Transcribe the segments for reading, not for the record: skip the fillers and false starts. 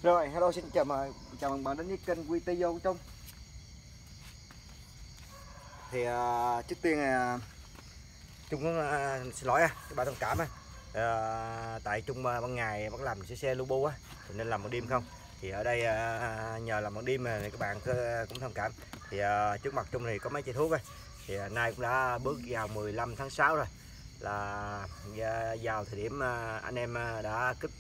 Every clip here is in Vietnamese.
Rồi, hello, xin chào mừng bạn đến với kênh QT Vô Trung. Thì trước tiên Trung cũng xin lỗi các bạn thông cảm tại Trung ban ngày vẫn làm xe Lubu á, thì nên làm ban đêm không. Thì ở đây nhờ làm ban đêm này các bạn cũng thông cảm. Thì trước mặt Trung thì có mấy chai thuốc á. Thì nay cũng đã bước vào 15 tháng 6 rồi, là vào thời điểm anh em đã kích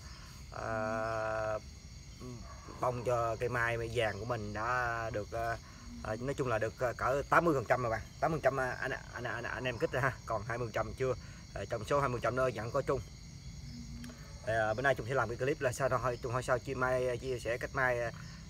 bông cho cây mai vàng của mình đã được nói chung là được cỡ 80% mà bạn, 80% anh em kích ra ha, còn 20% chưa. Trong số 20% đó vẫn có Trung. Bữa nay Trung sẽ làm cái clip là sao thôi, Trung hỏi sao chia sẻ cách mai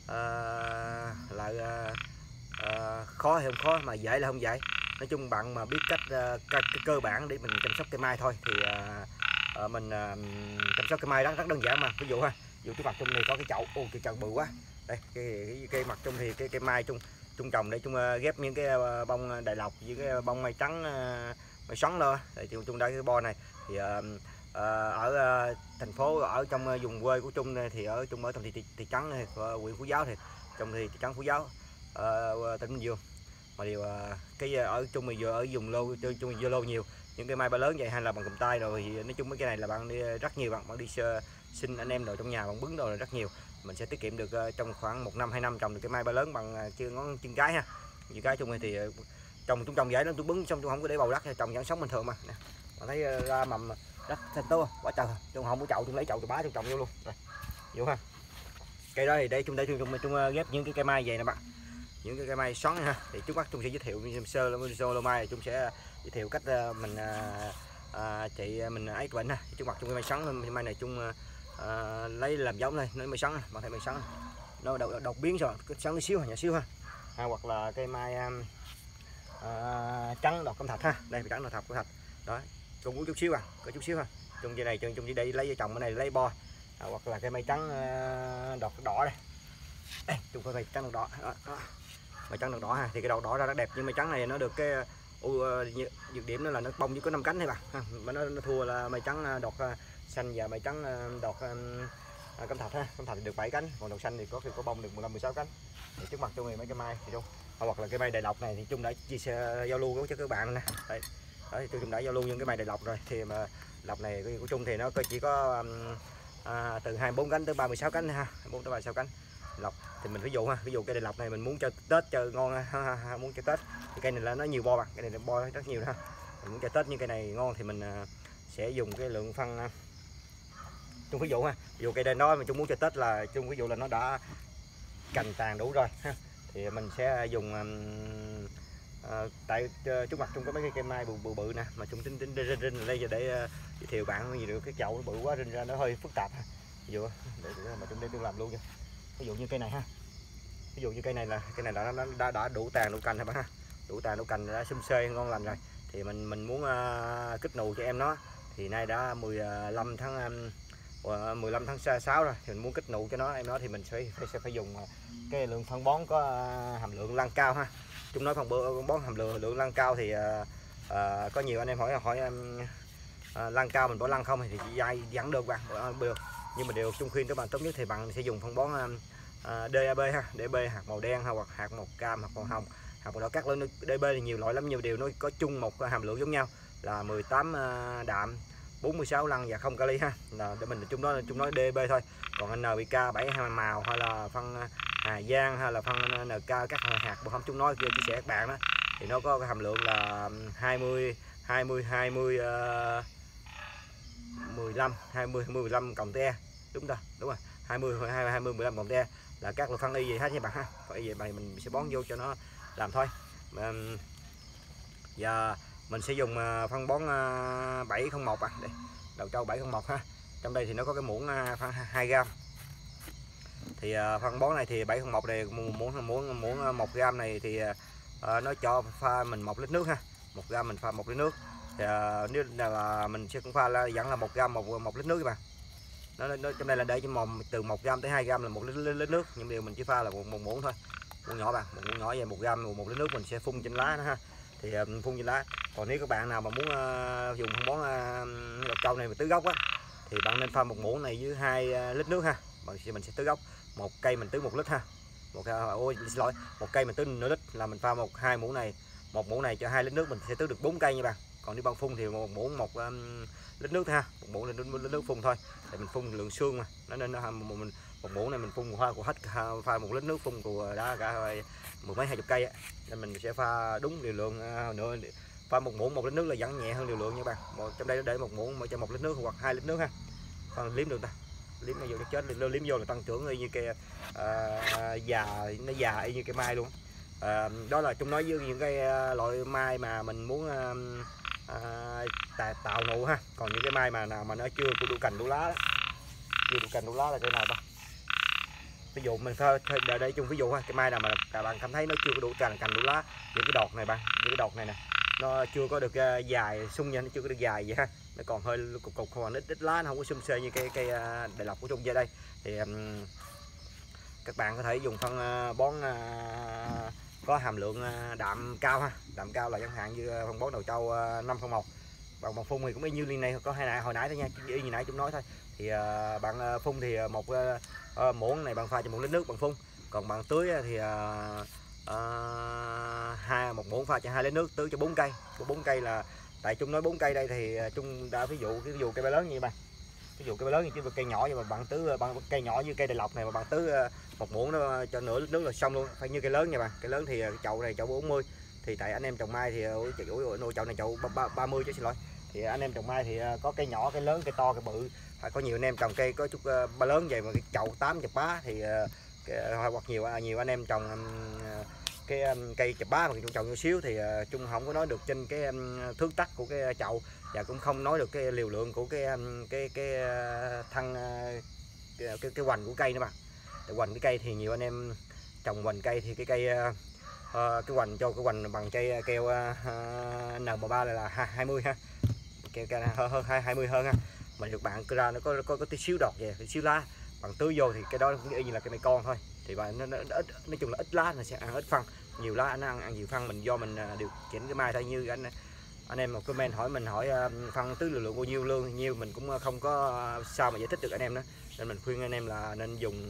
là khó hay không khó, mà dễ là không dễ. Nói chung bạn mà biết cách cơ bản để mình chăm sóc cây mai thôi thì mình chăm sóc cây mai rất đơn giản mà. Ví dụ trước mặt Trung này có cái chậu, cái chậu bự quá đây, cây mặt Trung thì cây mai Trung trồng để Trung ghép những cái bông đại lộc với cái bông mai trắng mai xoắn lên. Thì Trung đã cái bo này thì ở thành phố, ở trong vùng quê của Trung này, thì Trung ở trong thị trấn huyện Phú Giáo, thì trong thị trấn Phú Giáo tỉnh Bình Dương. Mà điều cái ở Trung mình vừa ở vùng Trung dưa lô nhiều, những cây mai ba lớn vậy hay là bằng cầm tay rồi, thì nói chung mấy cái này là bạn đi rất nhiều, bạn đi xin anh em rồi trong nhà bạn bứng đồ là rất nhiều. Mình sẽ tiết kiệm được trong khoảng 1 năm 2 năm trồng được cái mai ba lớn bằng ngón chân cái ha. Chân cái Trung này thì Trung trồng dễ lắm, tôi bứng xong tôi không có để bầu đất, trồng vẫn sống bình thường mà nè. Bạn thấy ra mầm rất xanh tốt quá trời. Trung không có chậu, Trung lấy chậu từ bá Trung trồng vô luôn rồi, hiểu ha. Cây đó thì để Trung ghép những cái cây mai về nè bạn, những cái cây mai xoắn ha. Thì trước mắt Trung sẽ giới thiệu sơ lô mai, Trung sẽ giới thiệu cách mình chị mình ấy bệnh ha. Trước mặt Trung cây mai xoắn, mai này Trung lấy làm giống đây, nó mai xoắn, bạn thấy mai xoắn nó đột biến rồi, cái xoắn xíu nhỏ xíu ha. Hoặc là cây mai trắng đọt cẩm thạch ha, đây trắng đọt cẩm thạch đó, Trung chút xíu có chút xíu ha. Trung dưới này Trung chỉ đây lấy trồng cái này lấy bo. Hoặc là cây mai trắng đọt đỏ đây, Trung có cây trắng đọt đỏ đó. Mai trắng đọt đỏ ha, thì cái đọt đỏ ra rất đẹp, nhưng mai trắng này nó được cái nhược điểm đó là nó bông chỉ có 5 cánh thôi bạn ha, mà nó thua là mai trắng đọt xanh và mai trắng đọt cẩm thạch ha. Cẩm thạch được 7 cánh, còn đọt xanh thì có bông được 15-16 cánh. Thì trước mặt Trung này mấy cây mai thì Trung hoặc là cây mai đại lộc này thì Trung đã chia sẻ giao lưu với các bạn nè. Đấy, thì Trung đã giao lưu những cái mai đại lộc rồi. Thì mà lộc này của Trung thì nó chỉ có từ 24 cánh tới 36 cánh ha, 24 tới 36 cánh lộc. Thì mình ví dụ cây đại lộc này mình muốn cho Tết chơi ngon ha, muốn cho Tết thì cây này là nó nhiều bo bằng, cây này bo rất nhiều ha. Mình muốn cho Tết những cây này ngon thì mình sẽ dùng cái lượng phân Trung ví dụ cây đây đó mà Trung muốn cho Tết là Trung ví dụ là nó đã cành tàn đủ rồi ha, thì mình sẽ dùng tại trước mặt Trung có mấy cây mai bự nè, mà Trung tính rinh đây để giới thiệu bạn gì được, cái chậu nó bự quá rinh ra nó hơi phức tạp ha. Ví dụ để mà Trung làm luôn nha. Ví dụ như cây này ha, ví dụ như cây này là nó đã đủ tàn đủ cành rồi bạn ha, đủ tàn đủ cành đã xum xê ngon lành rồi. Thì mình muốn kích nụ cho em nó, thì nay đã 15 tháng 6 rồi, thì mình muốn kích nụ cho nó em nó, thì mình sẽ phải dùng cái lượng phân bón có hàm lượng lân cao ha. Chúng nói phân bón hàm lượng lân cao thì có nhiều anh em hỏi lân cao mình bỏ lân không thì dai vẫn được bạn, được. Nhưng mà điều Trung khuyên các bạn tốt nhất thì bạn sẽ dùng phân bón DAB ha, DAB hạt màu đen hoặc hạt màu cam, hạt màu hồng, hạt màu đỏ. Các loại DAB thì nhiều loại lắm, nhiều điều nó có chung một hàm lượng giống nhau là 18 đạm, 46 lân và 0 kali ha. Là để mình Trung nói DAB thôi. Còn NPK 7 màu hay là phân Hà Giang hay là phân NK, các hạt mà không Trung nói chia sẻ các bạn đó, thì nó có cái hàm lượng là 20 15 cộng te, đúng rồi 20 15 cộng te là các loại phân y gì hết nha bạn ha. Phải vậy bài mình sẽ bón vô cho nó làm thôi. Giờ mình sẽ dùng phân bón 701 đây, đầu trâu 701 ha. Trong đây thì nó có cái muỗng 2g. Thì phân bón này thì 701 này muỗng 1g này thì nó cho pha mình 1 lít nước ha. 1g mình pha 1 lít nước. Thì nếu là mình sẽ cũng pha là vẫn là 1g một lít nước các bạn. Nó trong đây là để cho từ 1g tới 2g là 1 lít nước, nhưng điều mình chỉ pha là một muỗng thôi, muỗng nhỏ bạn, một muỗng nhỏ về 1g 1 lít nước mình sẽ phun trên lá nữa ha. Thì phun trên lá. Còn nếu các bạn nào mà muốn dùng phân bón đọt trâu này mà tứ gốc á, thì bạn nên pha một muỗng này với 2 lít nước ha, mình sẽ tưới gốc. Một cây mình tưới 1 lít ha. Xin lỗi, một cây mình tưới nửa lít là mình pha hai muỗng này, một muỗng này cho 2 lít nước mình sẽ tưới được 4 cây nha bạn. Còn đi băng phun thì một muỗng 1 lít nước ha, một muỗng lít nước phun thôi. Thì mình phun lượng xương mà, nó nên một muỗng này mình phun hoa của hết pha 1 lít nước phun của đã cả mười mấy 20 cây á. Nên mình sẽ pha đúng liều lượng nữa, pha một muỗng 1 lít nước là vẫn nhẹ hơn liều lượng nha bạn. Trong đây để một muỗng cho 1 lít nước hoặc 2 lít nước ha. Còn liếm được ta, liếm nó vô nó chết, liếm vô là tăng trưởng y như cây nó già y như cây mai luôn. Đó là chúng nói với những cái loại mai mà mình muốn tạo nụ ha. Còn những cái mai mà nào mà nó chưa đủ cành đủ lá đó, chưa đủ cành đủ lá là cây nào ta. Ví dụ mình để chung ví dụ ha, cái mai nào mà các bạn cảm thấy nó chưa có đủ cành đủ lá, những cái đọt này bạn, những cái đọt này nè nó chưa có được dài sung nha, nó chưa có được dài vậy ha, nó còn hơi cục còn ít lá, nó không có sum xê như cây đại lộc của Trung dưới đây. Thì các bạn có thể dùng phân bón có hàm lượng đạm cao ha, đạm cao là chẳng hạn như phân bón đầu trâu 501. Bằng phun thì cũng y như liên này, có hồi nãy thôi nha, y như nãy chúng nói thôi. Thì bạn phun thì một muỗng này bạn pha cho 1 lít nước bạn phun, còn bạn tưới thì một muỗng pha cho 2 lít nước tưới cho 4 cây. 4 cây là tại Trung nói 4 cây đây thì Trung đã ví dụ cây bé lớn như bạn, ví dụ cây bé lớn như chứ cây nhỏ, nhưng mà bạn tưới cây nhỏ như cây đại lộc này mà bạn tưới một muỗng nó cho nửa lít nước là xong luôn. Phải như cây lớn nha bạn, cây lớn thì chậu này chậu 40, thì tại anh em trồng mai thì chậu này chậu 30 chứ, xin lỗi. Thì anh em trồng mai thì có cây nhỏ, cây lớn, cây to, cây bự. Có nhiều anh em trồng cây có chút ba lớn vậy mà cái chậu 8 chập bá thì hoặc nhiều anh em trồng cái cây chập bá mà trồng nhỏ xíu thì Trung không có nói được trên cái thước tắc của cái chậu, và cũng không nói được cái liều lượng của cái thân cái hoành của cây nữa mà. Hoành cái cây thì nhiều anh em trồng hoành cây thì cái cây cái hoành cho cái hoành bằng cây keo N13 là 20 ha, keo hơn 20 hơn ha. Mà được bạn ra nó có tí xíu đọt về, tí xíu lá, bằng tưới vô thì cái đó cũng y như là cây mai con thôi. Thì bạn nó ít, nói chung là ít lá nó sẽ ăn ít phân, nhiều lá nó ăn nhiều phân. Mình do mình điều chỉnh cái mai thôi. Như anh em một comment hỏi mình phân tưới liều lượng bao nhiêu nhiêu mình cũng không có sao mà giải thích được anh em đó, nên mình khuyên anh em là nên dùng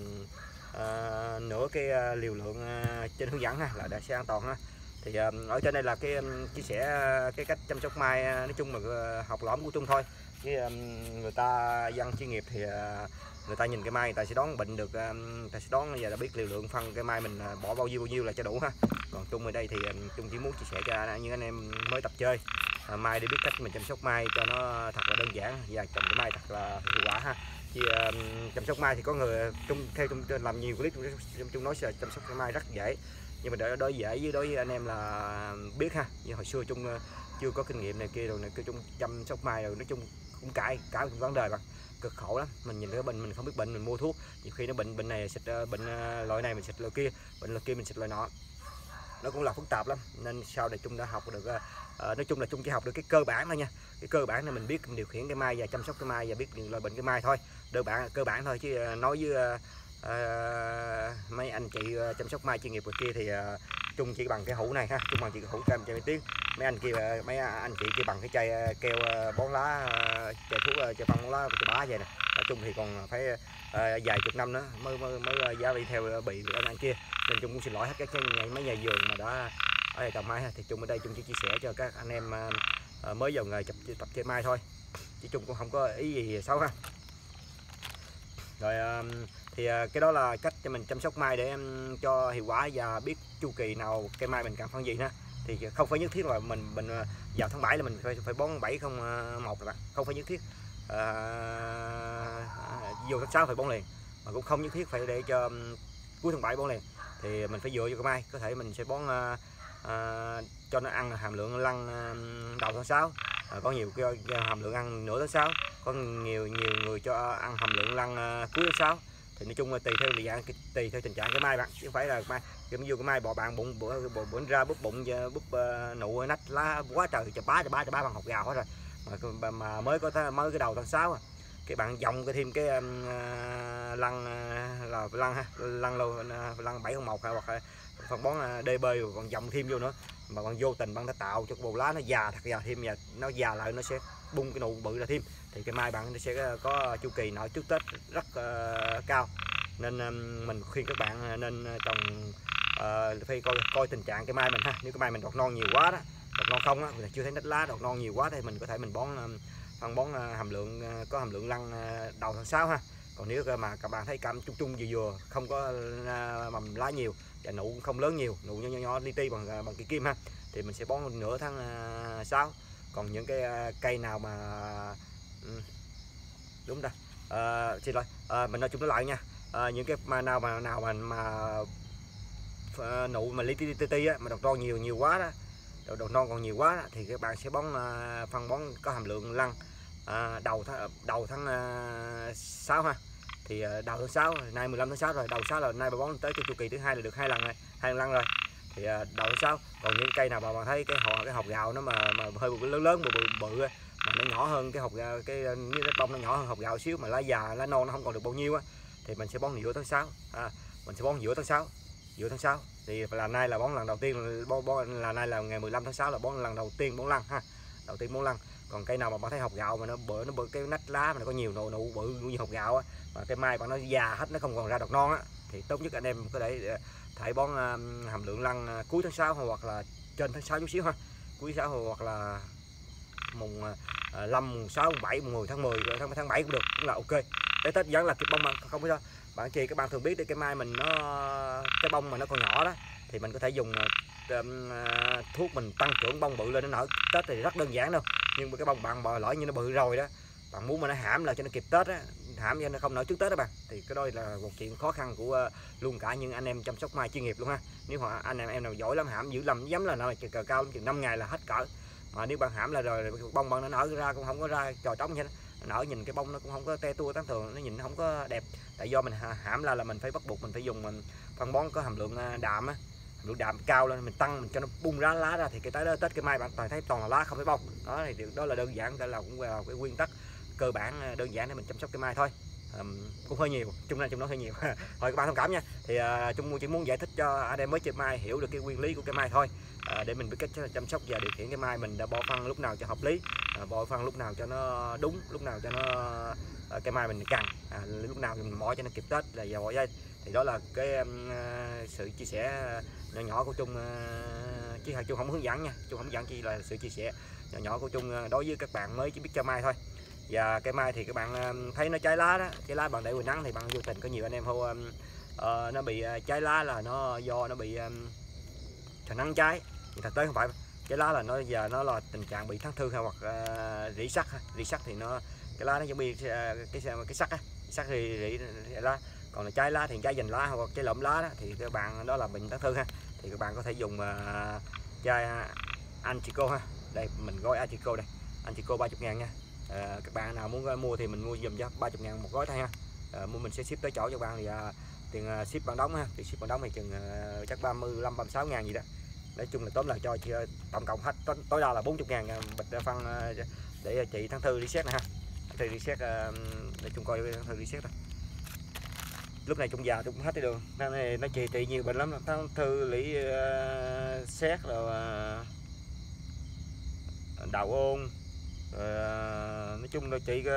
nửa cái liều lượng trên hướng dẫn ha, là để sẽ an toàn ha. Thì ở trên đây là cái chia sẻ cái cách chăm sóc mai, nói chung là học lõm của Trung thôi. Chứ người ta dân chuyên nghiệp thì người ta nhìn cái mai người ta sẽ đoán bệnh được, người ta sẽ đoán giờ đã biết liều lượng phân cái mai mình bỏ bao nhiêu là cho đủ ha. Còn Trung ở đây thì Trung chỉ muốn chia sẻ cho những anh em mới tập chơi mai để biết cách mình chăm sóc mai cho nó thật là đơn giản và trồng cái mai thật là hiệu quả ha. Chứ chăm sóc mai thì có người theo Trung làm nhiều clip Trung nói sẽ chăm sóc cái mai rất dễ, nhưng mà đối dễ với đối với anh em là biết ha. Như hồi xưa Trung chưa có kinh nghiệm này kia rồi này, Trung chăm sóc mai rồi nói chung cũng cãi vấn đề mà cực khổ lắm. Mình nhìn cái bệnh mình không biết bệnh mình mua thuốc, nhiều khi nó bệnh này xịt bệnh loại này mình xịt loại kia, bệnh loại kia mình xịt loại nọ, nó cũng là phức tạp lắm. Nên sau này Trung đã học được nói chung là Trung chỉ học được cái cơ bản thôi nha. Cái cơ bản là mình biết điều khiển cái mai và chăm sóc cái mai và biết loại bệnh cái mai thôi, cơ bản thôi. Chứ nói với mấy anh chị chăm sóc mai chuyên nghiệp rồi kia thì Trung chỉ bằng cái hũ này ha, Trung bằng chỉ cái hũ cam chai tiếng. Mấy anh chị kia bằng cái chai keo bón lá, chai thuốc chai phân bón lá chai bá vậy nè. Nói chung thì còn phải vài chục năm nữa mới giá đi theo bị anh kia. Nên Trung cũng xin lỗi hết các mấy nhà vườn mà đã ở đây trồng mai ha. Thì Trung ở đây Trung chỉ chia sẻ cho các anh em mới vào nghề tập chơi mai thôi, chứ Trung cũng không có ý gì xấu ha. Rồi thì cái đó là cách cho mình chăm sóc mai để cho hiệu quả và biết chu kỳ nào cây mai mình cần phân gì nữa. Thì không phải nhất thiết là mình vào tháng 7 là mình phải bón 701 rồi bạn, không phải nhất thiết vô tháng 6 phải bón liền, mà cũng không nhất thiết phải để cho cuối tháng 7 bón liền. Thì mình phải dựa vô cây mai, có thể mình sẽ bón cho nó ăn hàm lượng lăng đầu tháng 6, có nhiều cái hàm lượng ăn nửa tháng 6, có nhiều người cho ăn hàm lượng lăng cuối tháng 6. Thì nói chung là tùy theo tình trạng cái mai bạn, chứ không phải là mai ví dụ cái mai bò bạn bụng bữa ra búp bụng búp nụ nách lá quá trời chà bá bằng hột gào hết rồi, mà mới cái đầu tháng 6 cái bạn dòng cái thêm cái lăng là lăng 701 hoặc phân bón DB rồi còn dòng thêm vô nữa, mà bạn vô tình bạn đã tạo cho bồ lá nó già thật già thêm, và nó già lại nó sẽ bung cái nụ bự ra thêm. Thì cái mai bạn nó sẽ có chu kỳ nội trước Tết rất cao. Nên mình khuyên các bạn nên trồng phải coi tình trạng cây mai mình ha. Nếu cây mai mình đọt non nhiều quá đó, đọt non không á, mình chưa thấy nách lá, đọt non nhiều quá thì mình có thể mình phân bón hàm lượng có hàm lượng lăng đầu tháng 6 ha. Còn nếu mà các bạn thấy cam chung vừa vừa, không có mầm lá nhiều và nụ cũng không lớn nhiều, nụ nhỏ li ti bằng cây kim ha, thì mình sẽ bón nửa tháng 6. Còn những cái cây nào mà đúng ta, xin lỗi, mình nói chung nó lại nha. Những cái nào mà nụ mà li ti á, mà đọt non nhiều quá đó, đọt non còn nhiều quá đó, thì các bạn sẽ phân bón có hàm lượng lăng đầu tháng 6 ha. Thì đầu tháng 6 nay 15 tháng 6 rồi, đầu 6 là nay bà bón tới cái chu kỳ thứ hai là được 2 lần rồi, 2 lần rồi. Thì đầu tháng 6 còn những cây nào mà bạn thấy cái hột gạo nó mà hơi lớn bự mà nó nhỏ hơn cái hột gạo, cái bông nó nhỏ hơn hột gạo xíu, mà lá già lá non nó không còn được bao nhiêu á, thì mình sẽ bón giữa tháng 6. Mình sẽ bón giữa tháng 6 thì là nay là bón lần đầu tiên, là nay là ngày 15 tháng 6 là bón lần đầu tiên bón lăng ha, đầu tiên bón lăng. Còn cây nào mà bạn thấy hột gạo mà nó bự cái nách lá mà nó có nhiều nụ bự như hột gạo á, mà cây mai bạn nó già hết, nó không còn ra đọt non á, thì tốt nhất anh em có thể bón hàm lượng lăng cuối tháng 6 hoặc là trên tháng 6 chút xíu ha, cuối tháng 6 hoặc là mùng 5, mùng 6, mùng 7, mùng 10 tháng 10, tháng 7 cũng được, cũng là ok. Tới Tết vẫn là cái bông mà không biết đâu. Bạn kia các bạn thường biết để cái mai mình cái bông mà nó còn nhỏ đó, thì mình có thể dùng thuốc mình tăng trưởng bông bự lên nó nở Tết thì rất đơn giản đâu. Nhưng mà cái bông bạn bò lỡ như nó bự rồi đó, bạn muốn mà nó hãm lại cho nó kịp Tết á, hãm cho nó không nở trước Tết đó bạn, thì cái đó là một chuyện khó khăn của luôn cả những anh em chăm sóc mai chuyên nghiệp luôn ha. Nếu mà anh em nào giỏi lắm, hãm dữ lắm dám là nó cờ cao lắm, chừng 5 ngày là hết cỡ. Mà nếu bạn hãm là rồi bông bạn nó nở ra cũng không có ra trò trống vậy đó, nở nhìn cái bông nó cũng không có te tua tán thường, nó nhìn nó không có đẹp. Tại do mình hãm là mình phải bắt buộc mình phải dùng phân bón có hàm lượng đạm á, hàm lượng đạm cao lên, mình tăng mình cho nó bung lá ra, thì cái tới đó Tết cái mai bạn toàn thấy toàn là lá không phải bông đó. Thì đó là đơn giản, đó là cũng là cái nguyên tắc cơ bản đơn giản để mình chăm sóc cây mai thôi. Cũng hơi nhiều, chung nó hơi nhiều thôi các bạn thông cảm nha. Thì Trung chỉ muốn giải thích cho anh em mới chơi mai hiểu được cái nguyên lý của cây mai thôi, để mình biết cách chăm sóc và điều khiển cây mai mình đã bỏ phân lúc nào cho hợp lý, bỏ phân lúc nào cho nó đúng, lúc nào cho nó cây mai mình cần, lúc nào mình bỏ cho nó kịp Tết là giờ bỏ dây. Thì đó là cái sự chia sẻ nhỏ nhỏ của Trung, chứ Trung không hướng dẫn nha, Trung không hướng dẫn, chỉ là sự chia sẻ nhỏ nhỏ của Trung đối với các bạn mới chỉ biết chơi mai thôi. Và cây mai thì các bạn thấy nó trái lá đó, trái lá bạn để ngoài nắng thì bạn vô tình có nhiều anh em hô nó bị trái lá là nó do nó bị trời nắng trái, thì thật tế không phải. Trái lá là nó giờ nó là tình trạng bị thắng thương hay hoặc rỉ sắt thì nó cái lá nó giống như cái sắt á, sắt rỉ lá. Còn là trái lá thì trái dành lá hoặc trái lụm lá đó, thì các bạn đó là bệnh thắng thương ha. Thì các bạn có thể dùng chai Antico ha. Đây mình gói Antico đây, Antico 30.000 nha. Các bạn nào muốn mua thì mình mua dùm cho 30.000 một gói thôi ha. Mua mình sẽ ship tới chỗ cho bạn, thì tiền ship bạn đóng ha, tiền ship bạn đóng thì chừng chắc 35-36 ngàn gì đó. Nói chung là tóm lại cho tổng cộng hết tối đa là 40.000 bịch phân để chị Thắng Thư reset nè ha. Thắng Thư reset để chung coi Thắng Thư reset đó. Lúc này Trung già Trung cũng hết cái đường, này nó trị nhiều bệnh lắm. Thắng Thư lý xét rồi đào ôn, nói chung là chị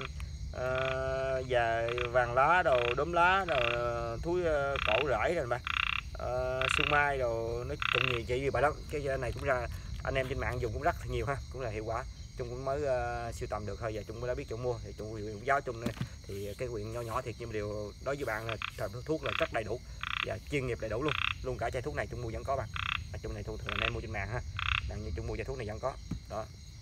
già vàng lá đồ, đốm lá đồ, thúi cổ rẫy rồi bạn, xuân mai đồ, nói chung nhiều chị gì bà đó. Cái này cũng ra anh em trên mạng dùng cũng rất nhiều ha, cũng là hiệu quả. Trung cũng mới sưu tầm được thôi, giờ Trung mới đã biết chỗ mua thì Trung cũng giáo Trung này. Thì cái quyện nho nhỏ thiệt, nhưng mà điều đối với bạn là thuốc là rất đầy đủ và chuyên nghiệp đầy đủ luôn cả chai thuốc này Trung mua vẫn có bạn. Trung này thường anh em mua trên mạng ha, bạn như Trung mua chai thuốc này vẫn có đó.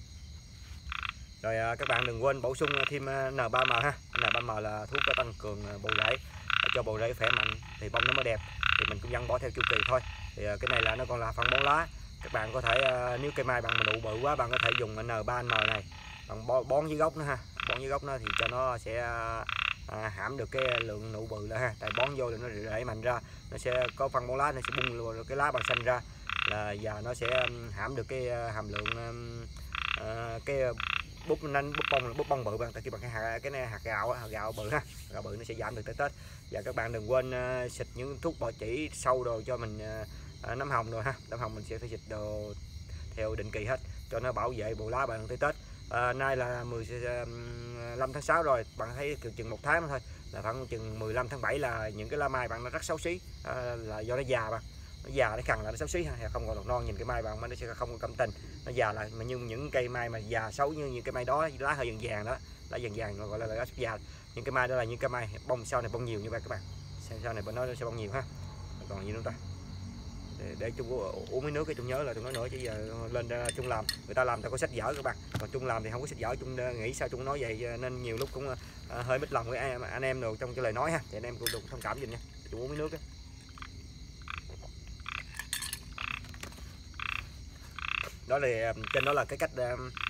Rồi các bạn đừng quên bổ sung thêm N3M ha. N3M là thuốc tăng cường bầu rễ, cho bầu rễ khỏe mạnh thì bông nó mới đẹp. Thì mình cũng vẫn bỏ theo chu kỳ thôi. Thì cái này là nó còn là phân bón lá. Các bạn có thể nếu cây mai bạn mà nụ bự quá, bạn có thể dùng N3M này, bạn bón dưới gốc nó ha. Bón dưới gốc nó thì cho nó sẽ hãm được cái lượng nụ bự là ha. Tại bón vô thì nó rễ mạnh ra, nó sẽ có phân bón lá, nó sẽ bung cái lá bằng xanh ra, là giờ nó sẽ hãm được cái hàm lượng cái búp bông bự bạn. Tại khi bằng cái này hạt gạo bự ha, gạo bự nó sẽ giảm được tới Tết. Và các bạn đừng quên xịt những thuốc bọ chỉ sâu đồ cho mình nấm hồng rồi ha. Nấm hồng mình sẽ phải xịt đồ theo định kỳ hết cho nó bảo vệ bộ lá bạn tới Tết. Nay là 15 tháng 6 rồi, bạn thấy chừng 1 tháng nữa thôi là khoảng chừng 15 tháng 7 là những cái lá mai bạn nó rất xấu xí, là do nó già bạn, nó già nó khằn là nó xấu xí ha, không còn non, nhìn cái mai bạn nó sẽ không có cảm tình, nó già lại. Mà nhưng những cây mai mà già xấu như những cây mai đó, lá hơi vàng vàng đó, lá vàng vàng gọi là lá sắp già, những cái mai đó là những cái mai bông sau này bông nhiều như vậy các bạn, sau này nó sẽ bông nhiều ha. Còn gì nữa ta, để Trung uống mấy nước cái Trung nhớ là Trung nói nữa, chứ giờ lên Trung làm người ta làm ta có sách vở các bạn, còn Trung làm thì không có sách vở. Trung nghĩ sao Trung nói vậy nên nhiều lúc cũng hơi mít lòng với anh em rồi trong cái lời nói ha, thì anh em cũng thông cảm giùm nha. Trung uống mấy nước á. Đó là trên đó là cái cách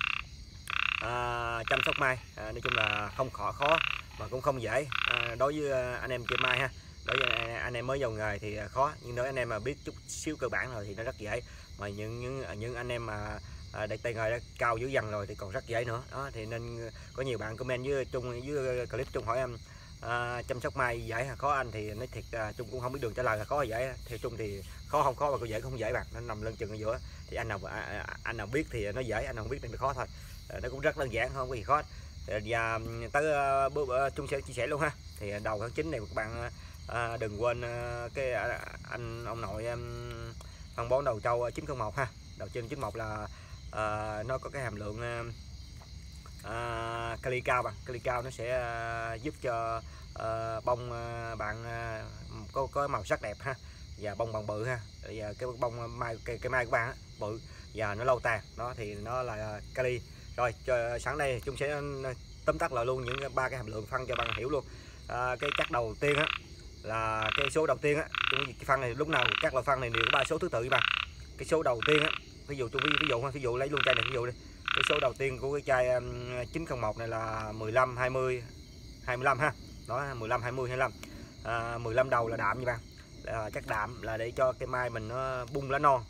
chăm sóc mai, nói chung là không khó mà cũng không dễ đối với anh em chơi mai ha. Đối với anh em mới vào nghề thì khó, nhưng nếu anh em mà biết chút xíu cơ bản rồi thì nó rất dễ. Mà những anh em mà tay nghề đã cao dữ dằn rồi thì còn rất dễ nữa đó. Thì nên có nhiều bạn comment với Trung dưới clip Trung hỏi em chăm sóc mai dễ hay khó anh, thì nói thiệt Trung cũng không biết đường trả lời là khó hay dễ. Theo Trung thì khó không khó, và có dễ không dễ bạn, nó nằm lưng chừng ở giữa. Thì anh nào biết thì nó dễ, anh nào không biết thì nó khó thôi. Nó cũng rất đơn giản, không có gì khó. Và tới Trung sẽ chia sẻ luôn ha. Thì đầu tháng 9 này các bạn đừng quên cái ông nội phân bón đầu trâu 901 ha. Đầu trên 91 là nó có cái hàm lượng kali cao bằng, kali cao nó sẽ giúp cho bông bạn có màu sắc đẹp ha, và bông bằng bự ha. Và cái bông mai cây mai của bạn bự và nó lâu tàn đó, thì nó là kali. Rồi sẵn đây Trung sẽ tóm tắt lại luôn những ba cái hàm lượng phân cho bạn hiểu luôn. Cái chất đầu tiên á là cái số đầu tiên á, cái phân này lúc nào các loại phân này đều có 3 số thứ tự bạn. Cái số đầu tiên á, ví dụ lấy luôn chai này ví dụ đi. Cái số đầu tiên của cái chai 901 này là 15 20 25 ha. Đó 15 20 25. 15 đầu là đạm nha bạn. Chất đạm là để cho cây mai mình nó bung lá non,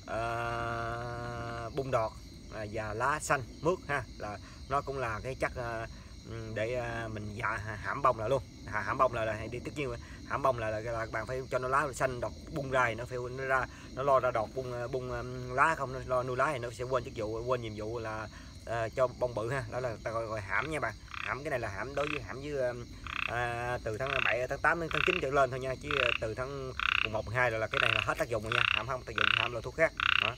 bung đọt và lá xanh mướt ha, là nó cũng là cái chất để mình hãm bông lại luôn. Hãm bông là đi, tất nhiên hãm bông là bạn phải cho nó lá xanh đọt bung ra, nó phải nó lo ra đọt bung lá, không nó lo nuôi lá thì nó sẽ quên nhiệm vụ là cho bông bự ha. Đó là ta gọi hãm nha bạn. Hãm cái này là hãm đối với hãm với từ tháng 7 tháng 8 đến tháng 9 trở lên thôi nha, chứ từ tháng 1 12 là cái này là hết tác dụng rồi nha. Hãm không tác dụng, hãm là thuốc khác đó.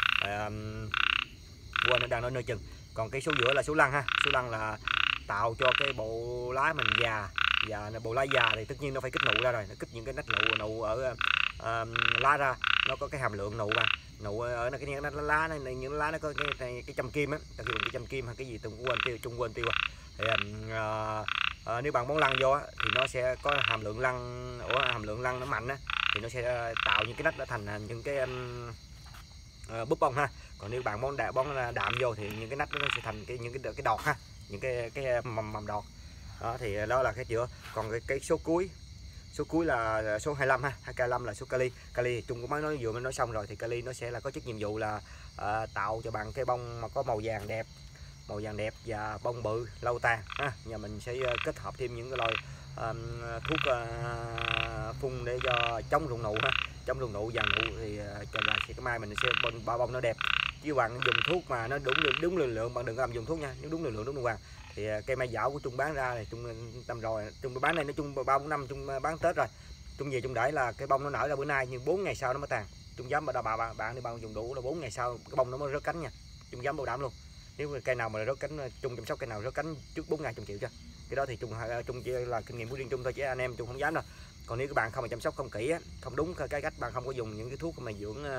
Quên nó đang nói nơi chừng. Còn cái số giữa là số lăng ha. Số lăng là tạo cho cái bộ lá mình già, và bộ lá già thì tất nhiên nó phải kích nụ ra rồi, nó kích những cái nách nụ ở lá ra, nó có cái hàm lượng nụ mà nụ ở cái lá này, những lá nó có cái châm kim á, ta kêu cái châm kim hay cái gì tôi cũng quên tiêu. Thì nếu bạn bón lăng vô á, thì nó sẽ có hàm lượng lăng nó mạnh á, thì nó sẽ tạo những cái nách nó thành những cái búp bông ha. Còn nếu bạn bón đạm vô thì những cái nách nó sẽ thành những cái đọt ha, những cái mầm đọt đó. Thì đó là cái chữa. Còn cái số cuối là số 25 ha. 25 là số kali Trung cũng mới nói xong rồi. Thì kali nó sẽ là có chức nhiệm vụ là tạo cho bạn cái bông mà có màu vàng đẹp và bông bự lâu tàn ha. Nhà mình sẽ kết hợp thêm những cái loại thuốc phun để cho chống rụng nụ ha, chống rụng nụ vàng nụ, thì cho là cái mai mình sẽ bông nó đẹp. Chứ bạn dùng thuốc mà nó đúng liều lượng, bạn đừng có làm dùng thuốc nha. Nếu đúng liều lượng đúng hoàng thì cây mai dảo của Trung bán ra thì Trung tầm rồi, Trung bán này nói chung 3-4 năm Trung bán Tết rồi. Trung về Trung để là cái bông nó nở ra bữa nay, nhưng 4 ngày sau nó mới tàn. Trung dám bạn đi bạn dùng đủ là 4 ngày sau cái bông nó mới rớt cánh nha. Trung dám bảo đảm luôn. Nếu cây nào mà rớt cánh, Trung chăm sóc cây nào rớt cánh trước 4 ngày Trung chịu chưa. Cái đó thì Trung chỉ là kinh nghiệm của riêng Trung thôi, chứ anh em Trung không dám đâu. Còn nếu các bạn không mà chăm sóc không kỹ á, không đúng cái cách, bạn không có dùng những cái thuốc mà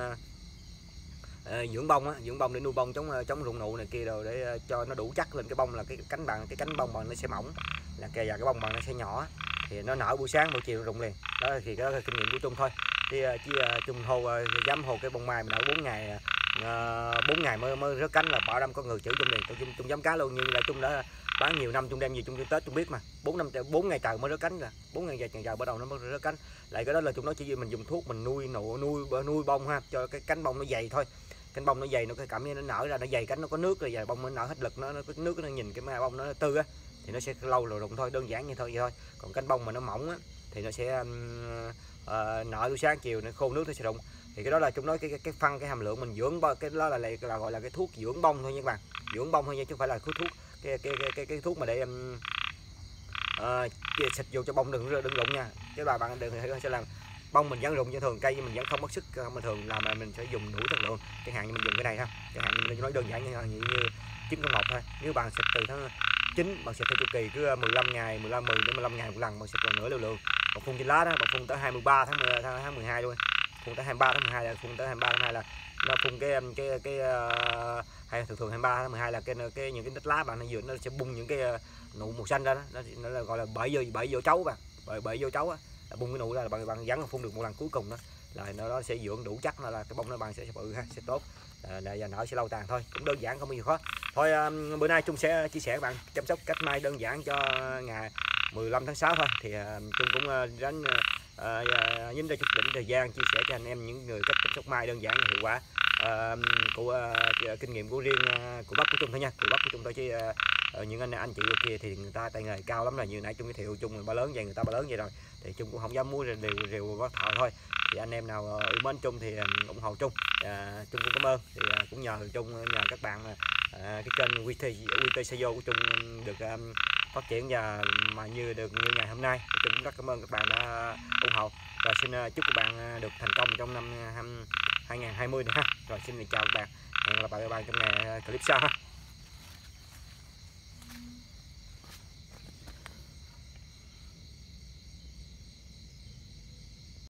dưỡng bông để nuôi bông chống rụng nụ này kia, rồi để cho nó đủ chắc lên cái bông, là cái cánh bông bằng nó sẽ mỏng, là và cái bông bằng nó sẽ nhỏ, thì nó nở buổi sáng buổi chiều nó rụng liền. Đó thì cái đó là kinh nghiệm của Trung thôi. Chứ Trung dám hồ cái bông mai mà nở 4 ngày mới rớt cánh là bảo đảm có người chữ Trung liền. Trung dám cá luôn, như là Trung đã bán nhiều năm, Trung đem gì Trung đi Tết Trung biết mà. 4 ngày trời mới rớt cánh rồi, 4 ngày trời bắt đầu nó mới rớt cánh. Lại cái đó là Trung nói chỉ mình dùng thuốc mình nuôi bông ha, cho cái cánh bông nó dày thôi. Cánh bông nó dày, nó cái cảm giác nó nở ra nó dày, cánh nó có nước rồi, giờ bông nó nở hết lực, nó có nước, nó nhìn cái mai bông nó tươi á, thì nó sẽ lâu rồi rụng thôi, đơn giản như thôi. Còn cánh bông mà nó mỏng á thì nó sẽ nở buổi sáng chiều nó khô nước nó sẽ rụng. Thì cái đó là Chúng nói cái phân cái hàm lượng mình dưỡng cái đó là gọi là cái thuốc dưỡng bông thôi nha các bạn, dưỡng bông thôi nha, chứ không phải là thuốc cái thuốc mà để xịt vô cho bông đừng rụng nha, chứ bà bạn đừng sẽ làm bông mình vẫn rụng như thường, cây mình vẫn không mất sức bình thường, là mà mình sẽ dùng đủ chất lượng. Chẳng hạn như mình dùng cái này ha, chẳng hạn như mình nói đơn giản như 9,1 thôi. Nếu bạn xịt từ tháng 9, bạn xịt theo chu kỳ cứ 15 ngày, 10 đến 15 ngày một lần, bạn xịt lần nữa lưu lượng. Bạn phun trên lá đó, bạn phun tới 23 tháng 12 luôn, phun tới 23 tháng 12 là phun tới 23 tháng 12 là nó phun hay thường 23 tháng 12 là những cái đất lá bạn nó nó sẽ bung những cái nụ màu xanh ra đó, nó là gọi là bẫy vô chấu bạn, bẫy vô chấu á, là bung cái nụ ra là bạn gắn phun được một lần cuối cùng đó là nó sẽ dưỡng đủ chắc, là cái bông nó bạn sẽ bự ha, sẽ tốt, và nở sẽ lâu tàn thôi, cũng đơn giản không bao nhiêu khó. Thôi bữa nay Trung sẽ chia sẻ các bạn chăm sóc cách mai đơn giản cho ngày 15 tháng 6 thôi, thì Trung cũng ráng nhín ra chút đỉnh thời gian chia sẻ cho anh em những người cách chăm sóc mai đơn giản và hiệu quả của kinh nghiệm của riêng của Bắc của Trung thôi nha, của Bắc của Trung thôi, chứ những anh chị kia thì người ta tay nghề cao lắm, là như nãy Trung giới thiệu Trung ba lớn vậy, người ta ba lớn vậy rồi thì Trung cũng không dám múa rìu có thợ thôi. Thì anh em nào yêu mến Trung thì ủng hộ Trung, Trung cũng cảm ơn. Thì cũng nhờ các bạn cái kênh QT Sayo của Trung được phát triển và mà như ngày hôm nay, Trung cũng rất cảm ơn các bạn đã ủng hộ. Rồi xin chúc các bạn được thành công trong năm 2020 này ha. Rồi xin chào các bạn, hẹn gặp lại các bạn trong ngày clip sau ha.